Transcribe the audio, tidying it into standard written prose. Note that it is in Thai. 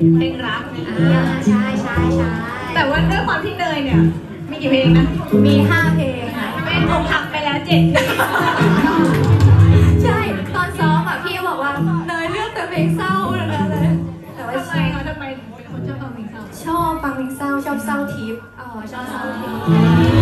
เพลงรักใช่แต่ว่าด้วยความที่เนยเนี่ยมีกี่เพลงนะมี5 เพลงค่ะเป็นอกหักไปแล้ว7 เพลงใช่ตอนซ้อมอ่ะพี่บอกว่าเนยเลือกแต่เพลงเศร้าเลยแต่ว่าทำไมเป็นคนชอบฟังเพลงเศร้าชอบฟังเพลงเศร้าชอบเศร้าทิพย์ชอบเศร้าทิพย์